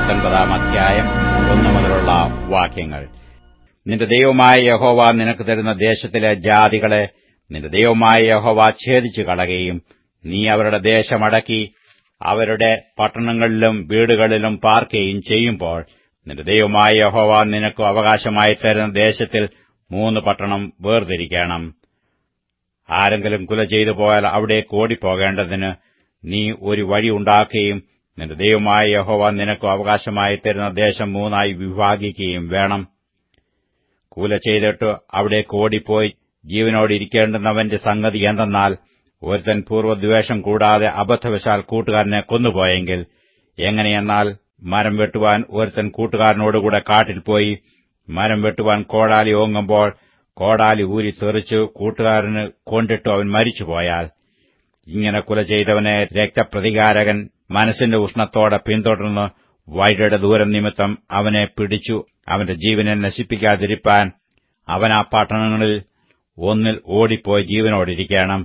19 അധ്യായം 1 മുതലുള്ള വാക്യങ്ങൾ. നിന്റെ ദൈവമായ യഹോവ നിനക്ക് തരുന്ന ദേശത്തിലെ ജാതികളെ നിന്റെ ദൈവമായ യഹോവ ഛേദിച്ചു കളയുകയും നീ അവരുടെ ദേശമടക്കി അവരുടെ പട്ടണങ്ങളിലും വീടുകളിലും പാർക്കുകയും ചെയ്യുമ്പോൾ നിന്റെ ദൈവമായ യഹോവ നിനക്ക് അവകാശമായി തരുന്ന ദേശത്തിൽ 3 പട്ടണം വേർതിരിക്കണം. ആരെങ്കിലും കുല ചെയ്തു പോയാൽ അവിടേക്ക് ഓടിപ്പോകേണ്ടതിന് നീ ഒരു വഴി ഉണ്ടാക്കുകയും നിന്റെ ദൈവമായ യഹോവ നിനക്ക് അവകാശമായി തരുന്ന ദേശം 3 വിഭാഗിക്കുകയും വേണം. കൂല ചെയ്തിട്ട് അവിടേക്ക് ഓടിപ്പോയി ജീവനോടിരിക്കേണ്ടുന്നവന്റെ സംഗതി എന്തെന്നാൽ, ഒരുത്തൻ പൂർവ്വദ്വേഷം കൂടാതെ അബദ്ധവശാൽ കൂട്ടുകാരനെ കൊന്നുപോയെങ്കിൽ, എങ്ങനെയെന്നാൽ മരം വെട്ടുവാൻ ഒരുത്തൻ കൂട്ടുകാരനോടുകൂടെ കാട്ടിൽ പോയി മരം വെട്ടുവാൻ കോടാലി ഓങ്ങുമ്പോൾ കോടാലി ഊരി തെറിച്ചു കൂട്ടുകാരന് കൊണ്ടിട്ടു അവൻ മരിച്ചുപോയാൽ, ഇങ്ങനെ കുല ചെയ്തവനെ രക്തപ്രതികാരകൻ മനസ്സിന്റെ ഉഷ്ണത്തോടെ പിന്തുടർന്ന് വൈരിയുടെ ദൂരം നിമിത്തം അവനെ പിടിച്ചു അവന്റെ ജീവനെ നശിപ്പിക്കാതിരിപ്പാൻ അവൻ ആ പട്ടണങ്ങളിൽ ഒന്നിൽ ഓടിപ്പോയി ജീവനോടിരിക്കണം.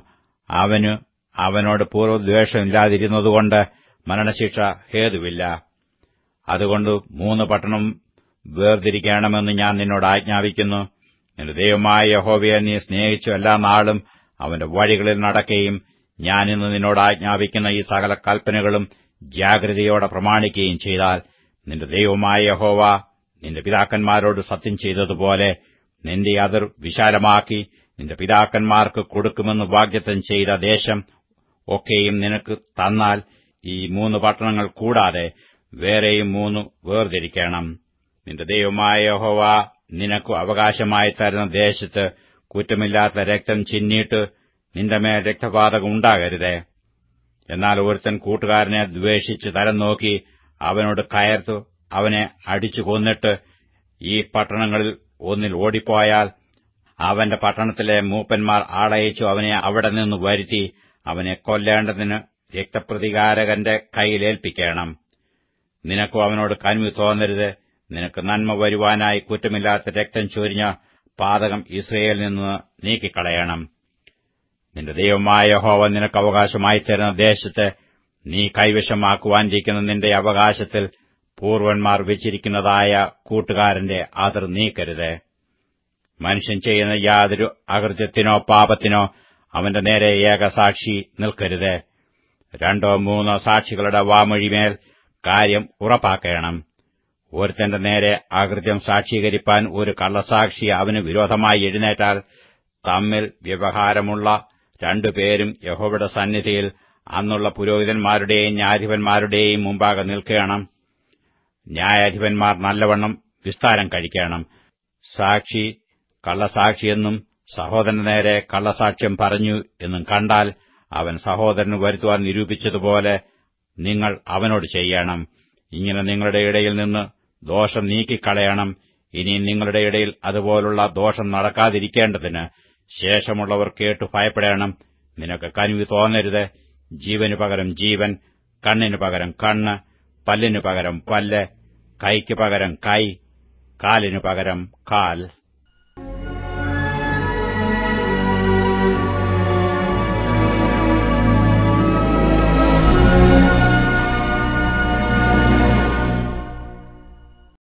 അവനോട് പൂർവ്വദ്വേഷമില്ലാതിരുന്നതുകൊണ്ട് മരണശിക്ഷ ഹേതുവില്ല. അതുകൊണ്ട് 3 പട്ടണം വേർതിരിക്കണമെന്ന് ഞാൻ നിന്നോട് ആജ്ഞാപിക്കുന്നു. നിന്റെ ദൈവമായ യഹോവയെ നീ സ്നേഹിച്ചു എല്ലാ നാളും അവന്റെ വഴികളിൽ നടക്കുകയും ഞാനിന്ന് നിന്നോട് ആജ്ഞാപിക്കുന്ന ഈ സകല കൽപ്പനകളും ജാഗ്രതയോടെ പ്രമാണിക്കുകയും ചെയ്താൽ, നിന്റെ ദൈവമായ യഹോവ നിന്റെ പിതാക്കന്മാരോട് സത്യം ചെയ്തതുപോലെ നിന്റെ അതിർ വിശാലമാക്കി നിന്റെ പിതാക്കന്മാർക്ക് കൊടുക്കുമെന്ന് വാഗ്ദത്തം ചെയ്ത ദേശം ഒക്കെയും നിനക്ക് തന്നാൽ, ഈ 3 പട്ടണങ്ങൾ കൂടാതെ വേറെയും 3 വേർതിരിക്കണം. നിന്റെ ദൈവമായ യഹോവ നിനക്ക് അവകാശമായി തരുന്ന ദേശത്ത് കുറ്റമില്ലാത്ത രക്തം ചിന്നിയിട്ട് നിന്റെ മേൽ രക്തപാതകം ഉണ്ടാകരുതേ. എന്നാൽ ഒരുത്തൻ കൂട്ടുകാരനെ ദ്വേഷിച്ച് തരം നോക്കി അവനോട് കയർത്തു അവനെ അടിച്ചു കൊന്നിട്ട് ഈ പട്ടണങ്ങളിൽ ഒന്നിൽ ഓടിപ്പോയാൽ, അവന്റെ പട്ടണത്തിലെ മൂപ്പന്മാർ ആളയച്ചു അവനെ അവിടെ നിന്ന് വരുത്തി അവനെ കൊല്ലേണ്ടതിന് രക്തപ്രതികാരകന്റെ കൈയിലേൽപ്പിക്കണം. നിനക്കും അവനോട് കനിവ് തോന്നരുത്. നിനക്ക് നന്മ വരുവാനായി കുറ്റമില്ലാത്ത രക്തം ചൊരിഞ്ഞ പാതകം ഇസ്രയേലിൽ നിന്ന് നീക്കിക്കളയണം. നിന്റെ ദൈവമായ യഹോവ നിനക്ക് അവകാശമായി തരുന്ന ദേശത്ത് നീ കൈവശമാക്കുവാനിരിക്കുന്ന നിന്റെ അവകാശത്തിൽ പൂർവന്മാർ വെച്ചിരിക്കുന്നതായ കൂട്ടുകാരന്റെ അതിർ നീക്കരുത്. മനുഷ്യൻ ചെയ്യുന്ന യാതൊരു അകൃത്യത്തിനോ പാപത്തിനോ അവന്റെ നേരെ ഏകസാക്ഷി നിൽക്കരുത്. 2 3 സാക്ഷികളുടെ വാമൊഴിമേൽ കാര്യം ഉറപ്പാക്കണം. ഒരുത്തന്റെ നേരെ അകൃത്യം സാക്ഷീകരിപ്പാൻ ഒരു കള്ളസാക്ഷി അവന് വിരോധമായി എഴുന്നേറ്റാൽ, തമ്മിൽ വ്യവഹാരമുള്ള 2 പേരും യഹോവയുടെ സന്നിധിയിൽ അന്നുള്ള പുരോഹിതന്മാരുടെയും ന്യായാധിപന്മാരുടെയും മുമ്പാകെ നിൽക്കണം. ന്യായാധിപന്മാർ നല്ലവണ്ണം വിസ്താരം കഴിക്കണം. സാക്ഷി കള്ളസാക്ഷിയെന്നും സഹോദരന്റെ നേരെ കള്ളസാക്ഷ്യം പറഞ്ഞു എന്നും കണ്ടാൽ, അവൻ സഹോദരന് വരുത്തുവാൻ നിരൂപിച്ചതുപോലെ നിങ്ങൾ അവനോട് ചെയ്യണം. ഇങ്ങനെ നിങ്ങളുടെ ഇടയിൽ നിന്ന് ദോഷം നീക്കിക്കളയണം. ഇനി നിങ്ങളുടെ ഇടയിൽ അതുപോലുള്ള ദോഷം നടക്കാതിരിക്കേണ്ടതിന് ശേഷമുള്ളവർ കേട്ടു ഭയപ്പെടണം. നിനക്ക് കനിവ് തോന്നരുത്. ജീവനു പകരം ജീവൻ, കണ്ണിനു പകരം കണ്ണ്, പല്ലിനു പകരം പല്ല്, കൈക്ക് പകരം കൈ, കാലിനു പകരം കാൽ.